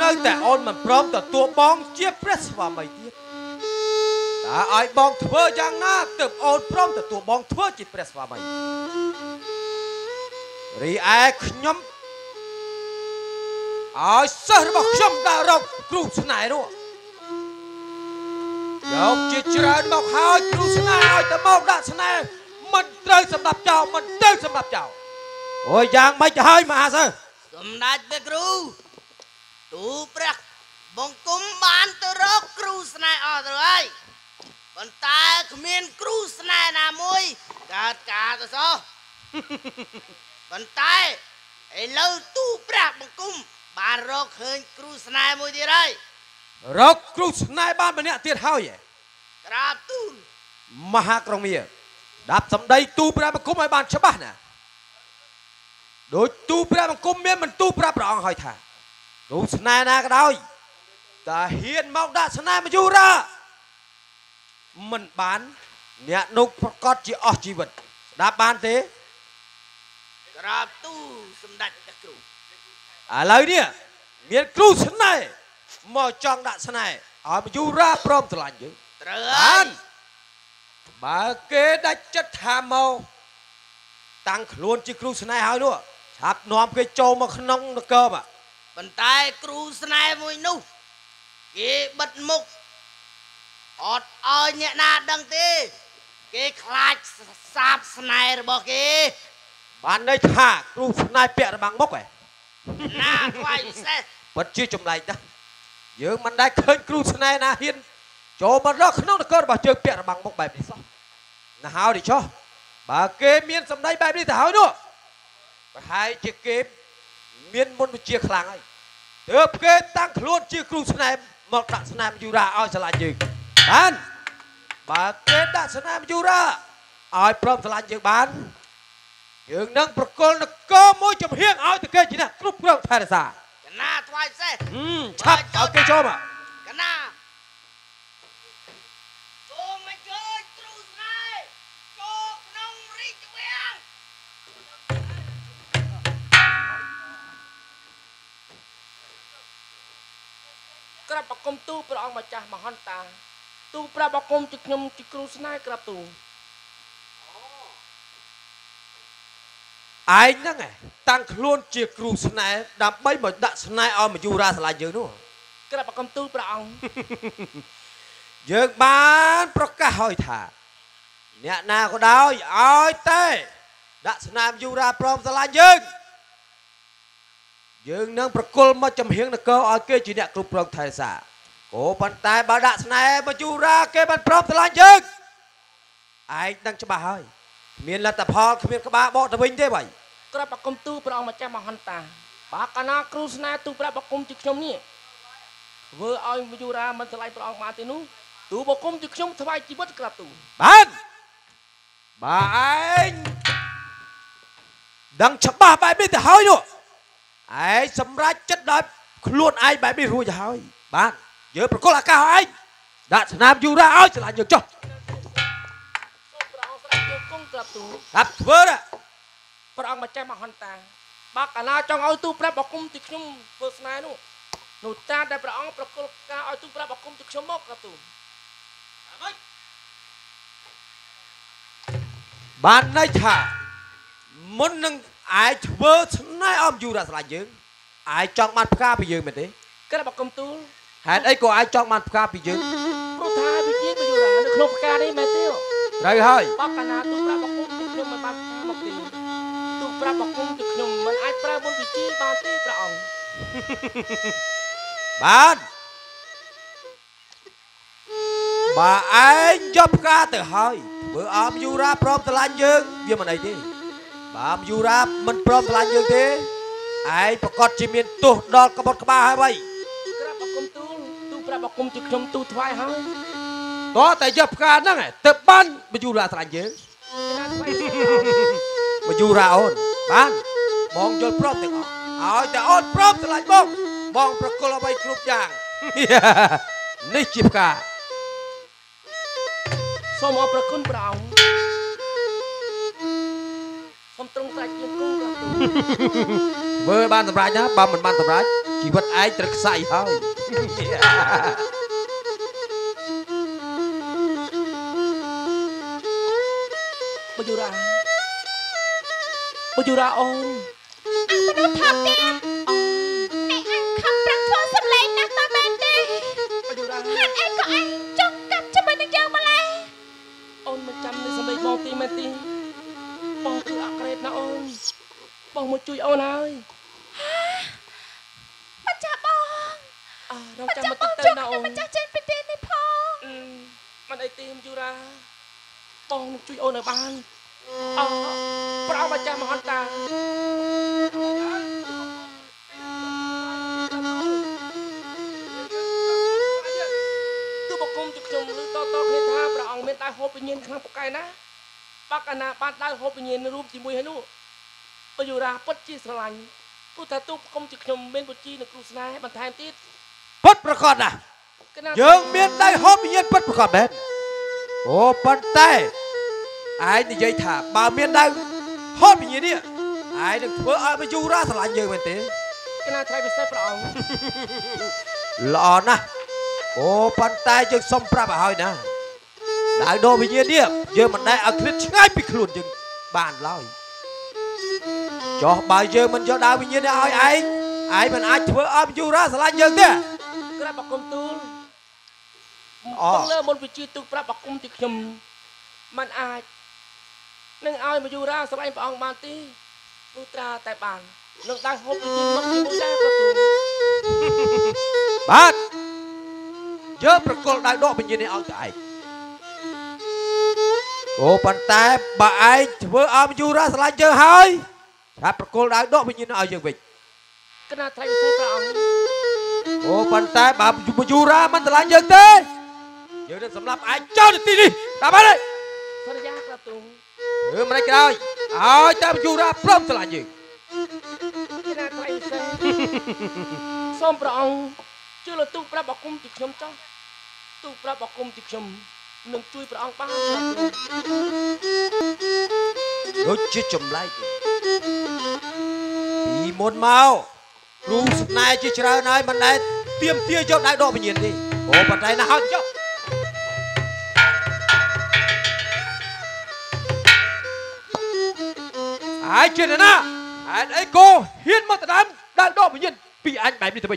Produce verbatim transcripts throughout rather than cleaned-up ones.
នៅតែអូនមិនព្រមទទួលបងជាព្រះស្វាមីទៀតតើឲ្យបងធ្វើយ៉ាងណាទើបអូនព្រមទទួលបងធ្វើជាព្រះស្វាមីរីឯខ្ញុំឲ្យសិស្សរបស់ខ្ញុំដើររកគ្រូស្នេហ៍នោះយកជាច្រើនមកហើយគ្រូស្នេហ៍ឲ្យតែមកដាក់ស្នេហ៍មិនត្រូវសម្រាប់ចោលមិនត្រូវសម្រាប់ចោលអូយយ៉ាងម៉េចទៅហើយមហាសិស្សសម្ដេចព្រះគ្រូទូព្រះបង្គំបានទៅរកគ្រូស្នេហ៍អស់ទៅហើយប៉ុន្តែគ្មានគ្រូស្នេហ៍ណាមួយកើតការទៅសោះប៉ុន្តែឥឡូវទូព្រះបង្គំបានរកឃើញគ្រូស្នេហ៍មួយទៀតហើយរកគ្រូស្នេហ៍បានម្នាក់ទៀតហើយក្រាបទូលមហាក្រមាដាប់សម្ដីទូព្រះបង្គំឲ្យបានច្បាស់ណាដោយទូព្រះបង្គំមានបន្ទូលប្រាប់ព្រះអង្គឲ្យថាគ្រូស្នេហ៍ណាក៏ដោយតែហ៊ានមកដាក់ស្នេហ៍មយុរាមិនបានអ្នកនោះប្រកាសជាអស់ជីវិតស្ដាប់បានទេក្រាបទូលសម្ដេចព្រះគ្រូឥឡូវនេះមានគ្រូស្នេហ៍មកចង់ដាក់ស្នេហ៍ឲ្យមយុរាព្រមស្រឡាញ់យើងត្រូវហើយបើគេដាច់ចិត្តថាមកតាំងខ្លួនជាគ្រូស្នេហ៍ហើយនោះឆាប់នាំគេចូលមកក្នុងនគរបាទប៉ុន្តែគ្រូស្នេហ៍មួយនោះគេបិទមុខអត់ឲ្យអ្នកណាដឹងទេគេខ្លាចសាបស្នេហ៍របស់គេបានន័យថាគ្រូស្នេហ៍ពាក់របាំងមុខឯណាខ្វាយពិសេសពិតជាចម្លែកណាស់យើងមិនដែលឃើញគ្រូស្នេហ៍ណាហ៊ានចូលមករកក្នុងនគររបស់យើងពាក់របាំងមុខបែបនេះសោះណាហើយនេះចុះបើគេមានសម្ដីបែបនេះទៅហើយនោះប្រហែលជាគេមានមុនវិជ្ជាខ្លាំងហើយទើបគេតាំងខ្លួនជាគ្រូស្នេហ៍មកដាក់ស្នេហ៍មយុរាឲ្យស្រឡាញ់យើងបានបើគេដាក់ស្នេហ៍មយុរាឲ្យព្រមស្រឡាញ់យើងបានយើងនឹងប្រគល់នគរមួយចំហៀងឲ្យទៅគេជាអ្នកគ្រប់គ្រងថែរក្សាកណាថ្វាយសេះឆាប់ឲ្យគេចូលមកកណាចូលមកជួយគ្រូស្នេហ៍ចូលក្នុងរាជវាំងក្រាបបង្គំទូព្រះអង្គម្ចាស់មហន្តាទូព្រះបង្គំជាខ្ញុំជាគ្រូស្នេហ៍ក្រាបទូឯងហ្នឹងតាំងខ្លួនជាគ្រូស្នេហ៍ដើម្បីមកដាក់ស្នេហ៍ឲ្យមយុរាស្រឡាញ់យើងនោះក្រាបបង្គំទូព្រះអង្គយើងបានប្រកាសឲ្យថាអ្នកណាក៏ដោយឲ្យតែដាក់ស្នេហ៍មយុរាព្រមស្រឡាញ់យើងយើងនឹងប្រគល់មកចំហៀងនគរឲ្យគេជាអ្នកគ្រប់គ្រងថែរក្សាក៏ប៉ុន្តែបើដាក់ស្នេហ៍មយុរាគេបានព្រមស្រឡាញ់យើងឯងដឹងច្បាស់ហើយគ្មានលទ្ធផលគ្មានក្បាលបកទៅវិញទេបាយក្រាបបង្គំទូព្រះអង្គម្ចាស់មហន្តាបើកាលណាគ្រូស្នេហ៍ទូព្រះបង្គំជាខ្ញុំនេះធ្វើឲ្យមយុរាមិនឆ្លៃព្រះអង្គបានទេនោះទូបង្គំជាខ្ញុំថ្វាយជីវិតក្រាបទូបានបើឯងដឹងច្បាស់បែបនេះទៅហើយនោះឯងសម្រេចចិត្តដល់ខ្លួនឯងបែបនេះរួចហើយបានយើងប្រគល់ឱកាសឲ្យឯងដាក់ស្នាមយូរ៉ាឲ្យឆ្លាញ់យើងចុះសូមព្រះអង្គស្ដេចយកគង់ក្រាបទូครับធ្វើណាព្រះអង្គម្ចាស់មហន្តាបើកាលណាចង់ឲ្យទូព្រះបង្គំទីខ្ញុំធ្វើស្នេហ៍នោះនោះតាដែលព្រះអង្គប្រគល់ការឲ្យទូព្រះបង្គំទីខ្ញុំមកក្រាបទូបានន័យថាមុននឹងឯងធ្វើស្នេហ៍អមយូរ៉ាស្រឡាញ់យើងឯងចង់បានផ្កាពីយើងមែនទេក្រាបបង្គំទូលហេតុអីក៏ឯងចង់បានផ្កាពីយើងព្រោះថាវិញ្ញាណមយុរានៅក្នុងផ្កានេះមែនទេត្រូវហើយបើកាលណាទូព្រះបង្គំទីខ្ញុំមិនបានមកទេទូព្រះបង្គំទីខ្ញុំមិនអាចប្រើមុនវិជាបានទេព្រះអង្គបានបើឯងយកផ្កាទៅហើយធ្វើអមយូរ៉ាព្រមស្រឡាញ់យើងវាមិនអីទេបើអមយូរ៉ាមិនព្រមស្រឡាញ់យើងទេឯងប្រកាសជាមានទោសដល់ក្បត់ក្បាលហើយវ៉ៃក្រាបបង្គំទូលទូព្រះបង្គំទីខ្ញុំទូថ្វាយហើយតោះតែយកផ្កាហ្នឹងទៅបានមយូរ៉ាស្រឡាញ់យើងមយូរ៉ាអូនបានបងយល់ព្រមទាំងអស់ឲ្យតែអូនព្រមស្រឡាញ់បងបងប្រគល់អ្វីគ្រប់យ៉ាងនេះជាផ្កាសូមអរព្រគុណព្រះអង្គសូមទ្រង់ស្ដេចជាគង់ធ្វើបានសម្រេចណាបើមិនបានសម្រេចជីវិតឯងត្រូវខ្សែហើយបយុរាបយុរាអូនមនុស្សថាទៀតអ្នកអញខំប្រឹងធ្វើសម្លេងណាស់តើមែនទេបយុរាហេតុអីក៏អញចង់កាប់ជាមួយនឹងយើងម្ល៉េះអូនមិនចាំនៅសម្លេងបងទីមែនទេបងគឺអាក្រេតណាអូនបងមកជួយអូនហើយម្ចាស់បងអើរងម្ចាំចាស់មកបទឹកងទៅជួយណានឹងអូនម្ចាស់ចេញពីទីនេះផងអឺមិនអីទេបយុរាបងនឹងជួយអូនឲ្យបានអើប្រអម្ចាស់មហន្តា ទូបង្គំជខ្ញុំឬតតគ្នាថាព្រះអង្គមានដៅហូបវិញ្ញាណខ្លាំងពូកែណាបាក់កណាបានដៅហូបវិញ្ញាណរួមជាមួយហើយនោះបយុរាពិតជាស្រឡាញ់ព្រោះថាទូបង្គំជខ្ញុំមានបុជីនៅគ្រូស្នេហ៍បន្ថែមទៀតពិតប្រកបណាស់យើងមានដៃហូបវិញ្ញាណពិតប្រកបមែនអូប៉ុន្តែឯងនិយាយថាបើមានដៃហូបវិញ្ញាណនេះឯងនឹងធ្វើឲ្យមយុរាស្រឡាញ់យើងមែនទេកណាថៃពិសេសព្រះអង្គល្អណាស់អូប៉ុន្តែយើងសុំប្រាប់ឲ្យហើយណាដៅដូរវិញ្ញាណនេះយើងមិនដែលឲ្យឃ្លាតឆ្ងាយពីខ្លួនយើងបានឡើយចុះបើយើងមិនយកដៅវិញ្ញាណនេះឲ្យឯងឯងមិនអាចធ្វើឲ្យមយុរាស្រឡាញ់យើងទេក្រាបបង្គំទូលអូបងលើមុនវិជាទូប្រាប់បង្គំទីខ្ញុំមិនអាចនឹងឲ្យមយុរាស្រឡាញ់ព្រះអង្គបានទេព្រោះត្រាតែបាននឹងដៅហូបវិញ្ញាណមកជាមួយដែរប្រទូលបាទយើងប្រគល់ដៅដកវិញ្ញាណនេះឲ្យទៅឯងអូប៉ុន្តែបើឯងធ្វើឲ្យមយុរាស្រឡាញ់យើងហើយថាប្រគល់ដៅដកវិញ្ញាណឲ្យយើងវិញកណាថៃពិសេសព្រះអង្គអូប៉ុន្តែបើមយុរាមិនស្រឡាញ់យើងទេយើងនឹងសម្លាប់ឯងចោលនៅទីនេះតាមហើយសន្យាក្រាបទូលធ្វើមិនក្រោយឲ្យតែមយុរាព្រមស្រឡាញ់យើងកណាថៃពិសេស សូមព្រះអង្គជួយលទូប្រាប់បង្គំទីខ្ញុំចុះទូប្រាប់បង្គំទីខ្ញុំនឹងជួយព្រះអង្គបានដូចជាចម្លែកពីមុនមកគ្រូស្នេហ៍ជាច្រើនហើយមិនដែលទៀមទាយកដៅដកវិញ្ញាណទេអូប៉ុន្តែណាស់ហើយចុះហើយជាណាហេតុអីគោហ៊ានមកដណ្ដើមដៅដកវិញ្ញាណពីអញបែបនេះទៅវិញ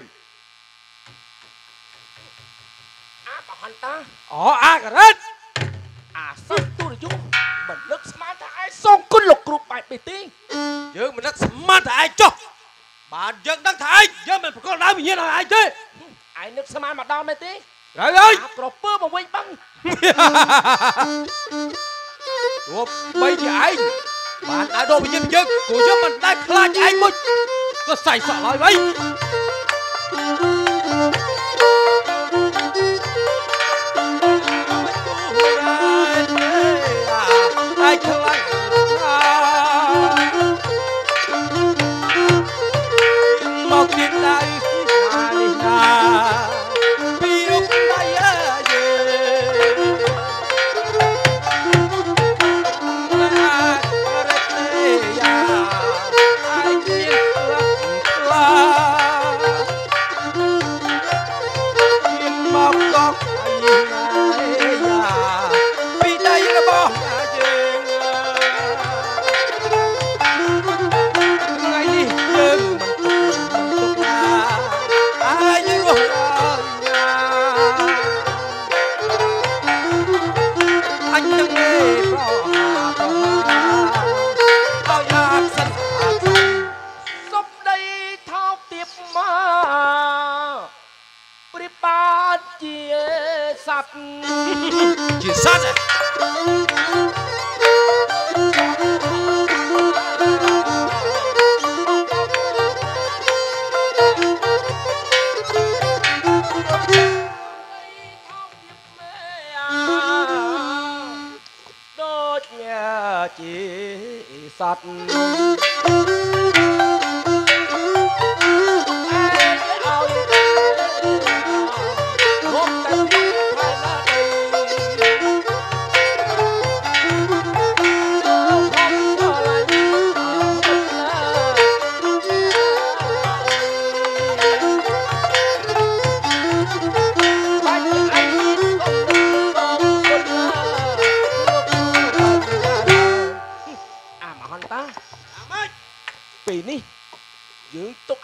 អាបហន្តាអូអាការ៉េតអាសិស្សទូរយុមិននឹកស្មានថាឯងសងគុណលោកគ្រូបែបនេះទេយើងមិននឹកស្មានថាឯងចុះបានយើងដឹងថាឯងយើងមិនប្រកល់ដៅវិញ្ញាណឲ្យឯងទេឯងនឹកស្មានមកដល់មែនទេហើយហើយអាក្រពើមកវិញបឹងទោះបីជាឯងបានដៅដកវិញ្ញាណយើងក៏យើងមិនដែលខ្លាចឯងមួយទៅសៃសក់ឡើយវិញ ai không ai một tiếng đây mà đi na bi lúc đây à về ai biết là một con bi đây là bỏ Chỉ sát này. Đốt nhà chỉ sát.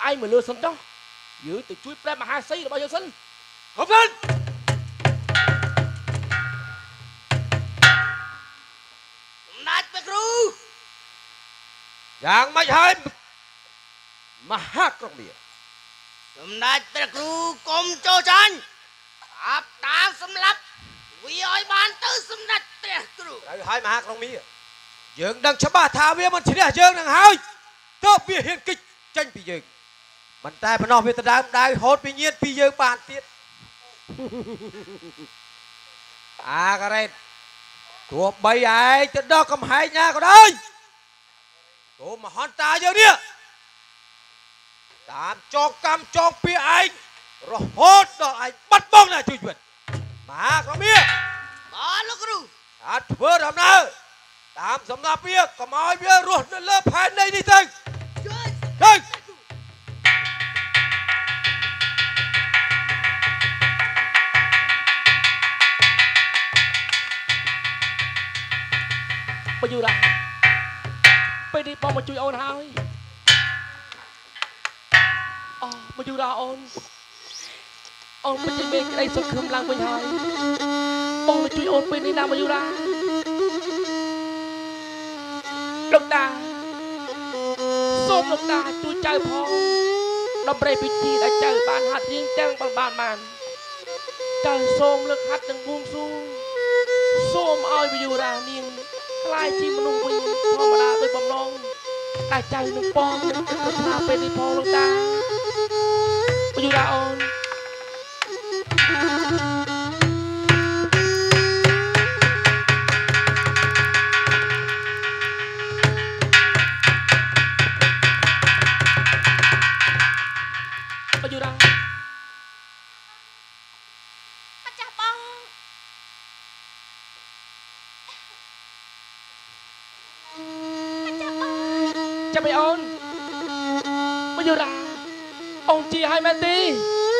ai mà lừa sân đó giữ từ chui plei mà hai xí là bao nhiêu sinh không lên nát bê cú dạng mày hai mà hát trong miệng sầm nát bê cú cùng cho tranh áp ta sầm lấp vì ơi ban tư sầm nát bê cú rồi hai mà hát trong miệng dương đang chấm ba thao bia mình chỉ là dương đang hai cho bia hiền kịch tranh bị dương mình tay mình nói về ta đang đang hốt bị nhiên bị dương bàn tiết à cái này thuộc bầy ai cho đó cầm hai nhà có đây tụi mà hòn ta giờ đi tạm cho cam cho bia anh rồi hốt đó anh bắt bóng này chui chuyện mà có bia bỏ lúc cú à vừa làm nào tạm sắm ra bia có mọi bia ruột nó lớp hai đây đi thôi đây bao nhiêu làไปđi bom mà chui ôn hai ờ bao nhiêu là ôn ônไปchơi bên đây sân khâm lang bên hai bom mà chui ôn bên đi nào bao nhiêu làលោកតាសូមលោកតាជួយចៅផងដើម្បីពិធីដែលចៅបានហាត់រៀងទាំងបានបានបានចៅសូមលើកហាត់ទាំងបួងសួងសូមឲ្យវិយុរានាងខ្លាយជាមនុស្សវិញធម្មតាដោយបំណងតែចៅនឹងបងនឹងគិតថាពេលនេះផងលោកតាវិយុរាអូនวิยุราម្ចាស់បងម្ចាស់បងចាំឲ្យអូនវិយុរាអូនជាឲ្យមែនទេនេះ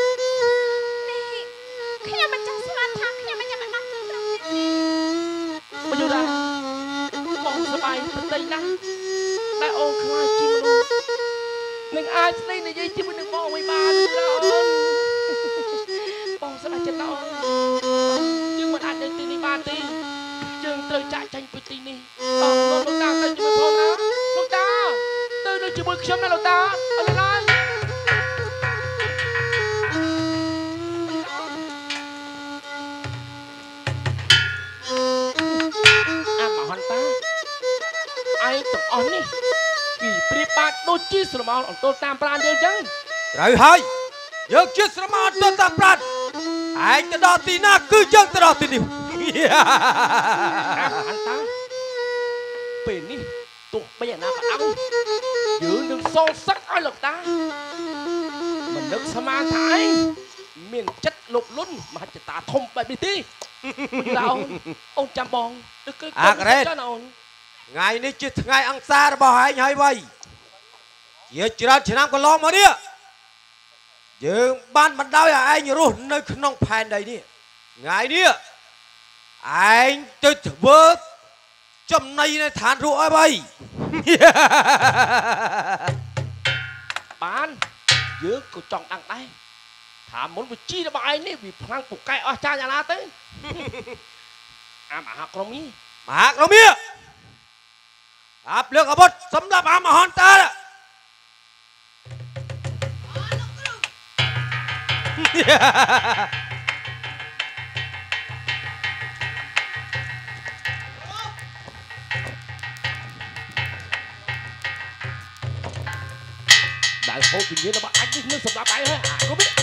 ខ្ញុំមិនចង់ស្មានថាខ្ញុំមិនចាំបានទៅត្រង់នេះវិយុរាបងសប្បាយប្រទៃណាស់ដែលអូនខ្លាចជាមនុស្សនឹងអាចស្ដីនិយាយជាមួយនឹងបងវិញបានទេអូនបងស្ដាប់ចិត្តអូនយើងមិនអាចនៅទីនេះបានទេយើងត្រូវចាក់ចេញពីទីនេះអរលោកលោកតាទៅជាមួយផងណាលោកតាទៅនៅជាមួយខ្ញុំណាលោកតាអរឡាយអាមហន្តាឯងទាំងអស់នេះពីព្រៀបបាត់ដូចជាស្រមោលអន្តរតាមប្រានយើងចឹងត្រូវហើយយើងជាស្រមោលទៅតាមប្រានឯងទៅដល់ទីណាគឺយើងទៅដល់ទីនេះអន្តាពេលនេះទោះបីអាណាក៏ដោយយើងនឹងសងសឹកឲ្យលោកតាមិននឹកស្មានថាឯងមានចិត្តលោភលន់មហិច្ឆតាធំបែបនេះទេអូនអូនចាំបងទៅគឺអាក្រេតអូនថ្ងៃនេះជាថ្ងៃអង្គសាររបស់ឯងហើយវៃជាច្រើនឆ្នាំកន្លងមកនេះយើងបានបណ្ដោយឲ្យឯងរស់នៅក្នុងផែនដីនេះថ្ងៃនេះឯងទៅធ្វើចំណីនៅឋានរស់អីវៃបានយើងក៏ចង់ដឹងដែរថាមុនវិជីរបស់ឯងនេះវាខ្លាំងពូកែអស់ចាញ់អាណាទៅអាមហាក្រុមនេះមហាក្រុមនេះអាប់លើកអាវុធសម្រាប់អាមហន្តា đại hội tự nhiên nó bắt anh đi sập đá bay hết à có biết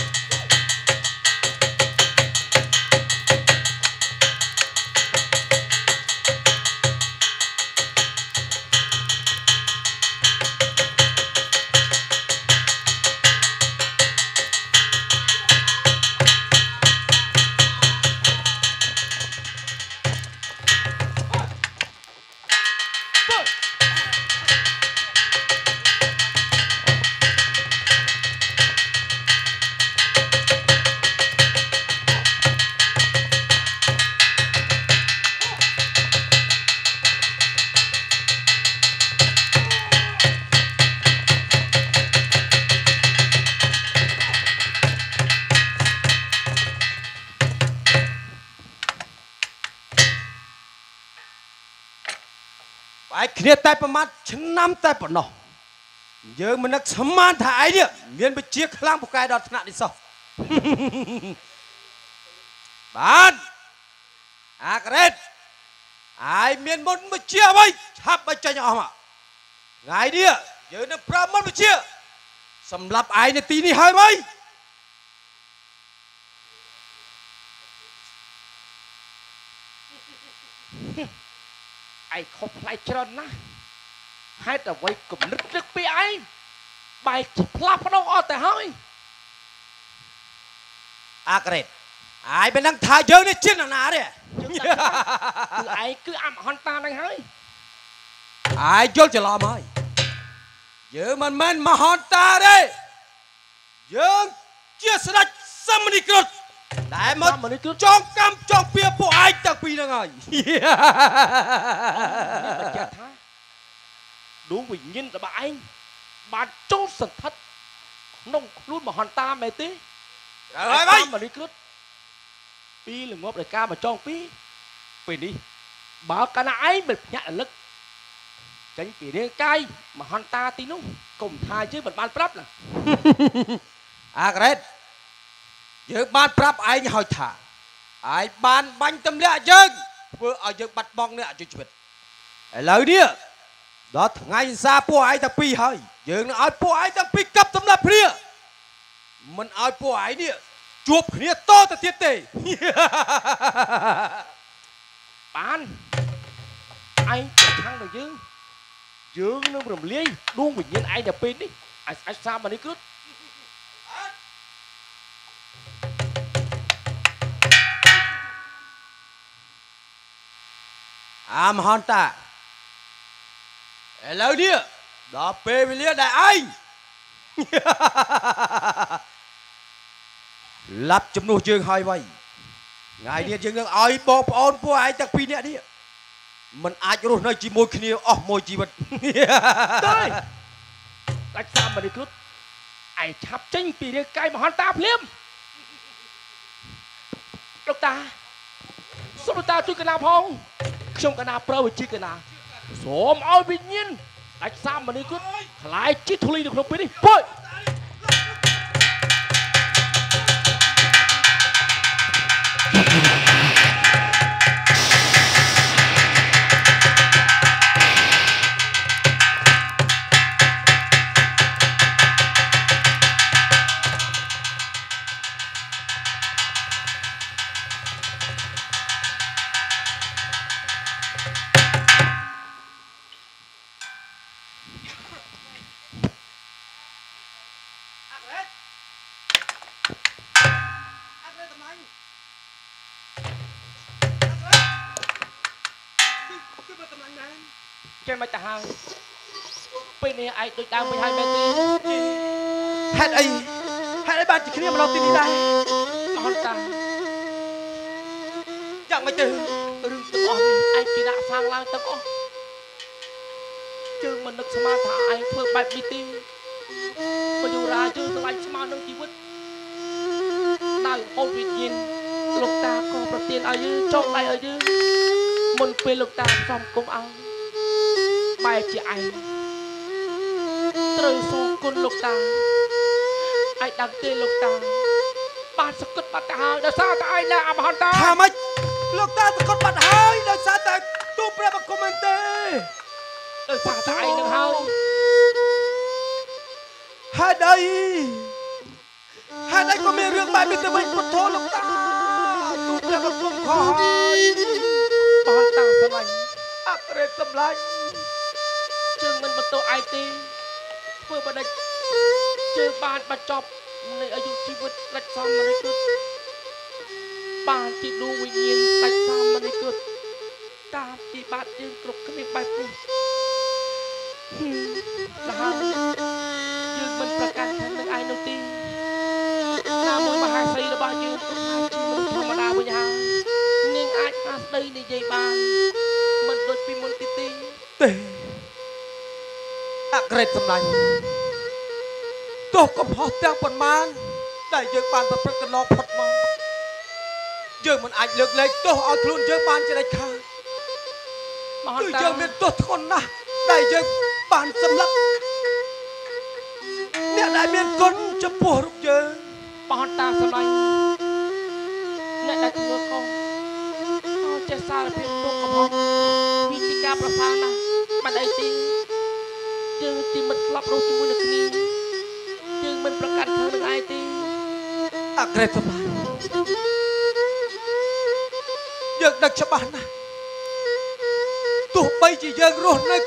ai kia tay bấm mắt chân năm tay bấm nọ giờ mình nak seman thải đi miền bị chiếc lang một cái đọt nạn đi sao bạn à cái ai miền muốn bị chia bay hấp bay cho nhỏ mà ngày đi giờ nó pram mất bị chia sầm lập ai này tí đi hơi bay ai không phải trơn na hai tờ vây cùng nứt nứt bị ai bài chỉ plap đâu ở tại hơi à cái ai bên đang thả giờ này chết là nào đấy cứ ai cứ ẩm hòn ta đang hơi ai vô cho lo mới giờ mình men mà hòn ta đây giờ chia sẻ xăm đi cột đại mất trong cam trong bia bộ ai đặc biệt là ngày đúng vì nhìn là bà anh bà trốn sần thất nông luôn mà hòn ta mẹ tí rồi bay mà đi cướp pi là ngóp đại ca mà trong pi về đi bảo cả nãy mình nhặt lực tránh bị đen cay mà hòn ta tí nung cùng thai chứ mình ban prap là à cái giờ ban prap ai hỏi thả ai ban bánh tâm lệ dân vừa ở giờ bắt bong nữa cho chuyện lời đi đó ngày xa po ai ta pi hơi giờ nó ai po ai ta pi cấp tấm lập kia mình ai po ai đi chụp kia to ta tiết tề bán anh thằng được chứ dương nó rầm lia đuông bình nhiên ai nhập pin đi ai ai sao mà đi cướp à mà hòn ta lời đi đó pe với lia đại anh lập chấm nô chương hai vậy ngày đi chương được ai bỏ ôn po ai ta pi nè đi mình ai cho nơi chỉ môi kia oh môi chỉ vật tới tại sao mà đi cướp ai chắp tranh bị đi cay mà hòn ta liêm độc ta số độc ta chui cái nào phong trong cái nào pro với chi cái nào số ôi bình nhiên tại sao mà đi cướp lại chi thu ly được không biết đi thôi trên mặt hàng bên này ai tôi đang với hai bên tí hết ai hết ai bạn chỉ kia mà lo tin đi đây hòn ta chẳng mày từ đừng tự on ai chỉ đã sang lang tự on chứ mình được sama thả ai thưa bài bi ti mà dù ra chứ tương lai sama nâng chi vứt nào ôn vị nhiên lục ta có đầu tiên ở dưới trong tay ở dưới mình về lục ta xong cùng ăn bài chị anh từ số con lục ta ai đăng tên lục ta bạn sẽ cất bắt ta đã sao ta ai là mà hòn ta thà mày lục ta sẽ cất bắt hai đã sao ta tu pra bằng comment đã sao ta ai được không hai đây hai đây có miếng rương bài mình từ mình một thô lục ta tu pra bằng cùng hỏi mà hòn ta sao anh ác rệt xâm lạnh chương mình một tổ ai ti vừa bắt địch chương bàn bắt chọc này ở dùng chi vật lạch sao mà này cướp bàn chỉ đu nguyên nhiên lạch sao mà này cướp ta chỉ bạn chương cục cái miệng bạch này là chương mìnhประกันthân được ai đầu tiên là mỗi mà hai xây là bao nhiêu cũng hai chỉ mình thầm mà đa với nhau nhưng ai ta đây này dây bàn mình đôi pin môn tí tí tê ác rệt xâm lạnh tôi có phó trang phần man đại dương bàn tập cái nó phật mà dương mình ảnh lực lên tôi hỏi luôn dương bàn cho đại khang មហគឺន្តតាយើងមានទោសធ្ងន់ណាស់ដែលយើងបានសម្លាប់អ្នកដែលមានគុណចំពោះរូបយើងមហន្តតាសម្លាញ់អ្នកដែលធ្វើកុសអោចេះសារភាពទុកកំហុសវិធីការប្រសើរណាស់មិនអីទេយើងទីមិត្តស្លាប់រស់ជាមួយនឹងគ្នាយើងមិនប្រកាន់ធ្វើនឹងឯងទេអក្រេតសម្លាញ់យើងដឹកច្បាស់ណាស់ទោះបីជាយើងរស់នៅ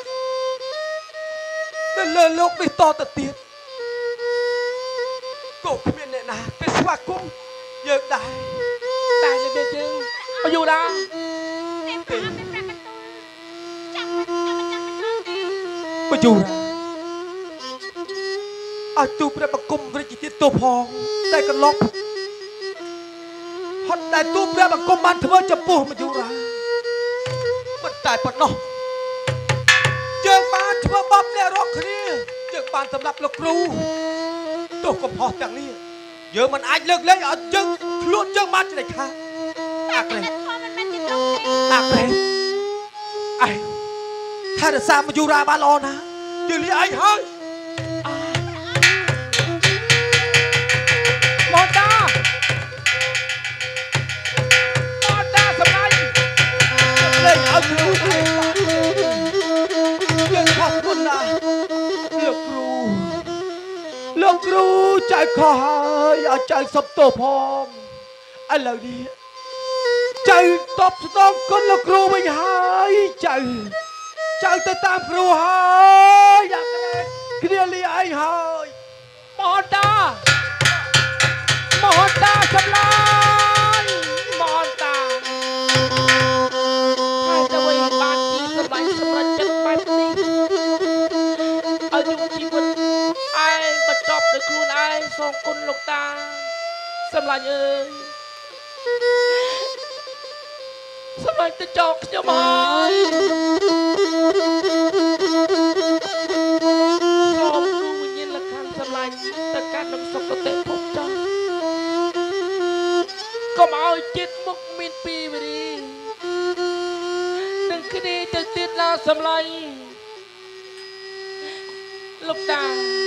នៅលើលោកនេះតទៅទៀតក៏គ្មានអ្នកណាទៅស្វាគមន៍យើងដែរតែលើមានយើងអយុដាព្រះប្រាមានព្រះបន្ទូលចាំមិនចាំមិនចាំមិនចង់ទេបយូរឲ្យទូព្រះបង្គំវិជ្ជាទៀតទោះផងតែកន្លងហត់តែទូព្រះបង្គំបានធ្វើចំពោះមយូរាមិនតែប៉ុណ្ណោះយើងបានធ្វើបបអ្នករកគ្នាយើងបានសម្រាប់លោកគ្រូទោះកំហុសទាំងនេះយើងមិនអាចលើកលែងឲ្យយើងខ្លួនយើងបានជាដាច់ខាតអាក្រេអ្នកធម៌មិនមែនជាទ្រង់ទេអាក្រេអឯងថែរក្សាមយូរាបានល្អណាស់យើងលាឯងហើយមហន្តតាមហន្តតាសម្លាញ់លេងឲ្យគ្រូឯងបានយើងខកគុណណាស់លោកគ្រូលោកគ្រូចៅខុសហើយឲ្យចៅសុំទោសផងឥឡូវនេះចៅតបស្នងគុណលោកគ្រូវិញហើយចៅចៅទៅតាមគ្រូហើយអាក្រែតគ្នាលាឯងហើយមហន្តតាមហន្តតាសម្លាញ់មហន្តតាហើយទៅវិញបានជាសម្លាញ់សម្រាប់ចិត្តបែបនេះឲ្យយុជីវិតឯងបញ្ចប់ដោយខ្លួនឯងសងគុណលោកតាសម្លាញ់អើយសម្លាញ់ទៅចោលខ្ញុំហើយសូមគ្រូវិញ្ញាណលក្ខណ្ឌសម្លាញ់ទៅកាន់នឹងសុគតិភពចោះកុំឲ្យចិត្តមុខមានពីវេរីនឹងគ្នាទៅទៀតឡើសម្លាញ់លោកតា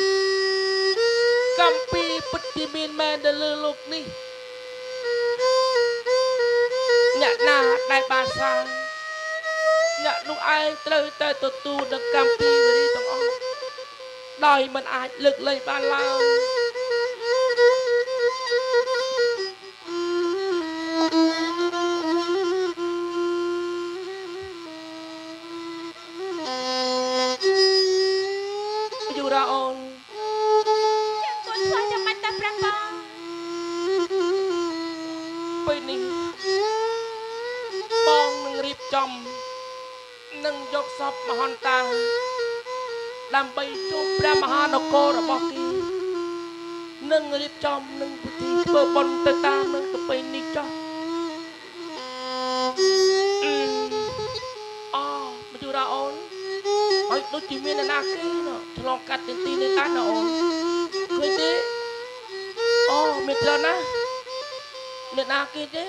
កំពីពិតជាមានមែននៅលើលោកនេះអ្នកណាដែលបានសាងអ្នកនោះឯងត្រូវតែទទួលនឹងកម្មពីវេរីទាំងអស់ដោយមិនអាចលើកលែងបានឡើយយូរ៉ាអូនចាំគួរធ្វើចាំមិនតែព្រះបងពេលនេះបងនឹងរៀបចំនឹងយកសពមហន្តតាដើម្បីជួបព្រះមហានគររបស់គេនឹងរៀបចំនឹងពិធីធ្វើបុណ្យទៅតាមនឹងទៅពេលនេះចុះអូមយូរ៉ាអូនហើយដូចជាមានអ្នកណាគេណាឆ្លងកាត់ទីទីនេះដែរណាអូនឃើញទេអូមានច្រើនណាស់អ្នកណាគេទេ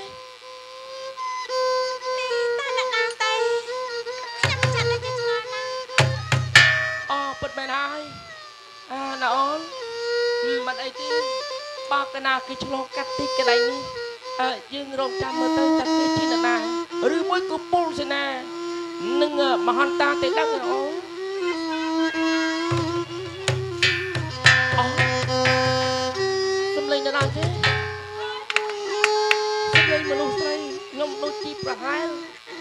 នេះតែអ្នកណាទេខ្ញុំចាំតែជាឆ្ងល់ណាស់អូពិតមែនហើយអាណាអូនមិនអីទេបើកណាគេឆ្លងកាត់ទីកន្លែងនេះអើយើងរងចាំមើលទៅថាគេជានរណាឬមួយក៏ពលសេនានឹងមហន្តតាទេដឹងណាអូនអូសំលេងនរណាទេសំលេងមនុស្សស្រីខ្ញុំដូចជាប្រហែល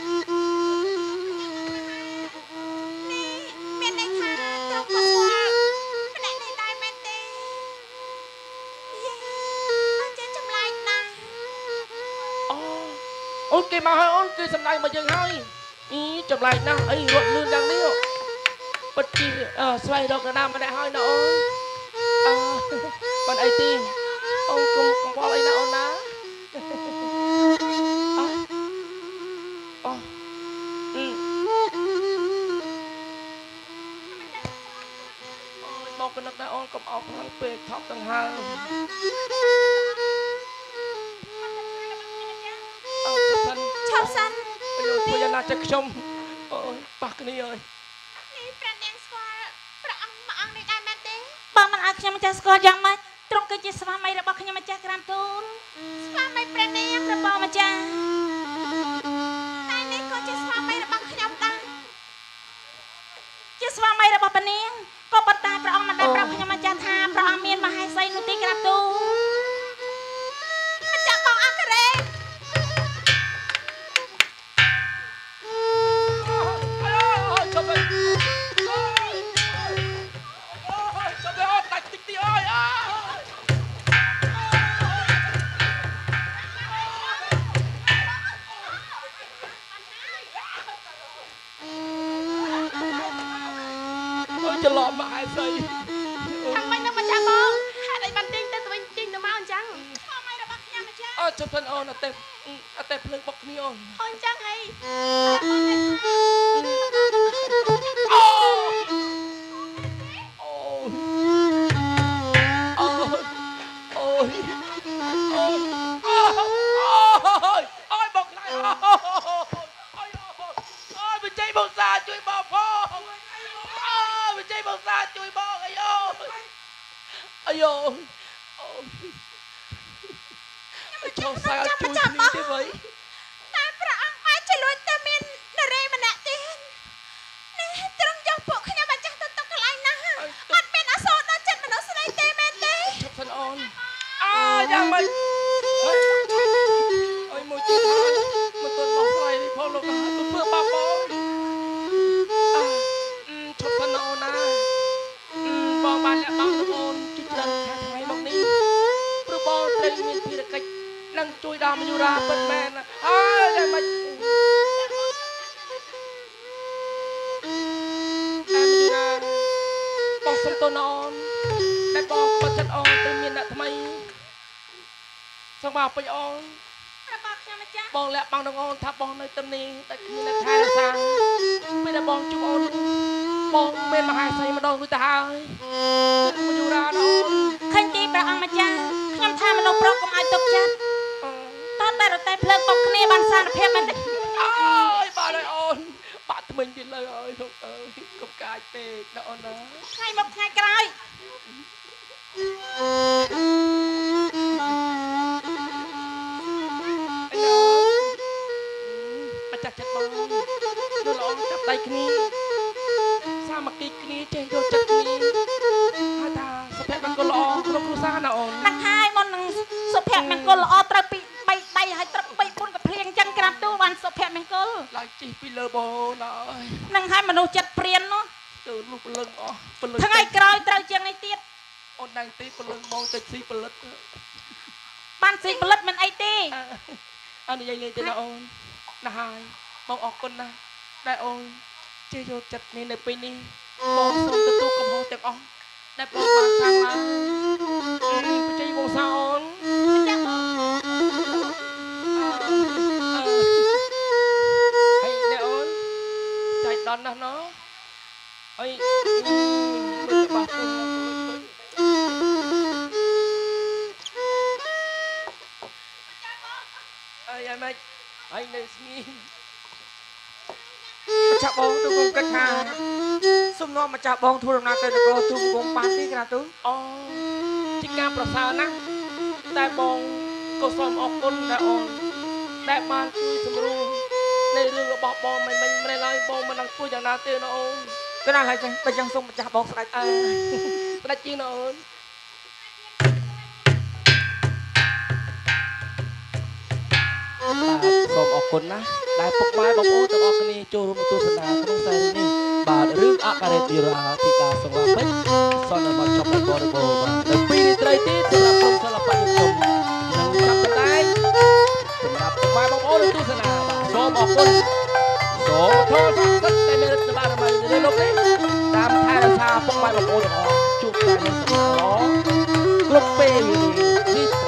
នេះមានន័យថាទ្រង់ក៏ស្គាល់ម្នាក់នេះដែរមែនទេយេអញ្ចឹងចម្លែកណាស់អូអូគេមកហើយអូនគេសម្ដែងមកយើងហើយអីចម្លែកណាស់អីរត់លឿនយ៉ាងនេះពិតជាស្វែងរកអ្នកណាម្នាក់ហើយណាអូនអឺមិនអីទេអូនកុំកង្វល់អីណាអូនណាអូអូអឺអូយមកកណ្ដឹកដែរអូនកុំអោបខ្លាំងពេកថប់ដង្ហើមអូជិះសិនឆាប់សិនអើយពួកយ៉ាងណាចិត្តខ្ញុំអូយបាក់គ្នាអើយនេះព្រះនាងស្គាល់ព្រះអង្គមួយអង្គនេះដែរមែនទេបងមិនឲ្យខ្ញុំម្ចាស់ស្គាល់យ៉ាងម៉េចទ្រង់គឺជាស្វាមីរបស់ខ្ញុំម្ចាស់ក្រានទូលស្វាមីព្រះនាងរបស់ម្ចាស់តែនេះក៏ជាស្វាមីរបស់ខ្ញុំដែរជាស្វាមីរបស់ព្រះនាងក៏ប៉ុន្តែព្រះអង្គមិនได้ប្រាប់ខ្ញុំម្ចាស់ថាព្រះអង្គមានមហេសីនោះទេក្រានទូលម្ចាស់បងអង្គរ៉េច្រឡំមកហើយស្អីខាងមិននឹងម្ចាស់បងហេតុអីបានទិញទៅទៅវិញទិញទៅមកអញ្ចឹងស្វាមីរបស់ខ្ញុំម្ចាស់អត់ចុះទៅអូនអត់ទេអត់ទេភ្លើងបុកគ្នាអូនអូនចឹងហីអូអូអូអូអូអូបុកខ្លាយអូអូអូបច្ចេកបងសាជួយបងផងអូបច្ចេកបងសាជួយបងអាយ៉ូអាយ៉ូអូចូលសាជួយនេះទេវ៉ៃតែព្រះអង្គអាចជួយលួចទៅមាននារីម្នាក់ទៀតនេះត្រង់យកពួកខ្ញុំម្ចាស់ទៅទុកកន្លែងណាអត់មានអសូរដល់ចិត្តមនុស្សស្រីទេមែនទេជប់សិនអូនអើយ៉ាងម៉េចអើយមួយទៀតហើយមិនទាន់បោះស្រាយនេះផងលោកហើយទៅធ្វើបាបបងអើជប់សិនអូនណាបងបានលាក់បាំងអូនជិះច្រើនខាងថ្ងៃមកនេះព្រោះបងត្រូវមានភារកិច្ចនឹងជួយដល់មយុរាពិតមែនអើយ៉ាងម៉េចអើមយុរាបោះសុំតូនអូនតែបងក្បត់ចិត្តអូនទៅមានអ្នកថ្មីសង្បាពេញអូនរបស់ខ្ញុំម្ចាស់បងលាក់បាំងដល់អូនថាបងនៅទំនេះតែគ្មានអ្នកថែរក្សាពេលដែលបងជួបអូនបងមានមហាសីម្ដងរួចទៅហើយមយុរាអូនឃើញទីព្រះអង្គម្ចាស់ខ្ញុំថាមនុស្សប្រុសកុំឲ្យទុកចិត្តតើតែរតែភ្លើងបុកគ្នាបានសារភាពមែនទេអើយបាទហើយអូនបាក់ថ្មិញទៀតលើអើយលោកអើយកុំកាចពេកណាអូនណាថ្ងៃមកថ្ងៃក្រោយអីអូនចាស់ចិត្តបងលោកល្អចាប់ដៃគ្នាសាមគ្គីគ្នាចេះយកចិត្តគ្នាហើយថាសុភមង្គលល្អក្នុងគ្រួសារណាអូននឹងហើយមុននឹងសុភមង្គលល្អត្រូវពីបីដៃហើយត្រូវបីពុនកាភ្លៀងអញ្ចឹងក្រាបទូលបានសុភមង្គលឡើងជិះពីលើបងណាអើយនឹងហើយមនុស្សចិត្តព្រាននោះទៅលុះពលឹងអស់ពលឹងថ្ងៃក្រោយត្រូវជាងនេះទៀតអូនដឹងទេពលឹងបងទៅស៊ីផលិតបានស៊ីផលិតមិនអីទេអើនិយាយលេងទៅណាអូនណាហើយបងអរគុណណាស់ដែលអូនជឿយកចិត្តនេះនៅពេលនេះបងសូមទទួលកំហុសទាំងអស់ដែលបងបានសាងឡើងបច្ចេកវង្សាអូនចាស់បងហើយអ្នកអូនចៃដន្យណាស់ណោះអីមើលបាសពុំអីយ៉ាងម៉េចហើយនៅស្ងៀមម្ចាស់បងទូកុំគិតថាសុំនាំម្ចាស់បងធ្វើដំណើរទៅនគរទូកុំបានទេក្រាទូអូជាការប្រសើរណាស់តែបងក៏សូមអរគុណដែរអូនដែលបានជួយសម្រួលในរឿងរបស់បងមិនមិនមិនឡើយបងមិនដឹងធ្វើយ៉ាងណាទេណាអូនទៅណាហើយចឹងបើចឹងសុំម្ចាស់បងស្ដេចអើស្ដេចជាងណាអូនបាទសូមអរគុណណាស់ដែលពុកម៉ែបងប្អូនទាំងអស់គ្នាចូលរួមទស្សនាក្នុងខ្សែរឿងនេះបាទរឿងអក្សរតិរាធីតាសង្វាពេជ្រសន្និបាតចប់ដល់បរិបូរណ៍បាទនៅពីរត្រីទៀតសម្រាប់ក្រុមសិល្បៈយុទ្ធនិងចាប់កតែងសម្រាប់ពុកម៉ែបងប្អូនទស្សនាបាទសូមអរគុណសូមធម៌ស័ក្តិសិទ្ធិតែមានរដ្ឋបាលរបាយនៅលោកនេះតាមថែរក្សាពុកម៉ែបងប្អូនទាំងអស់ជួបតែមានសម្រាប់ល្អគ្រប់ពេលវេលានេះ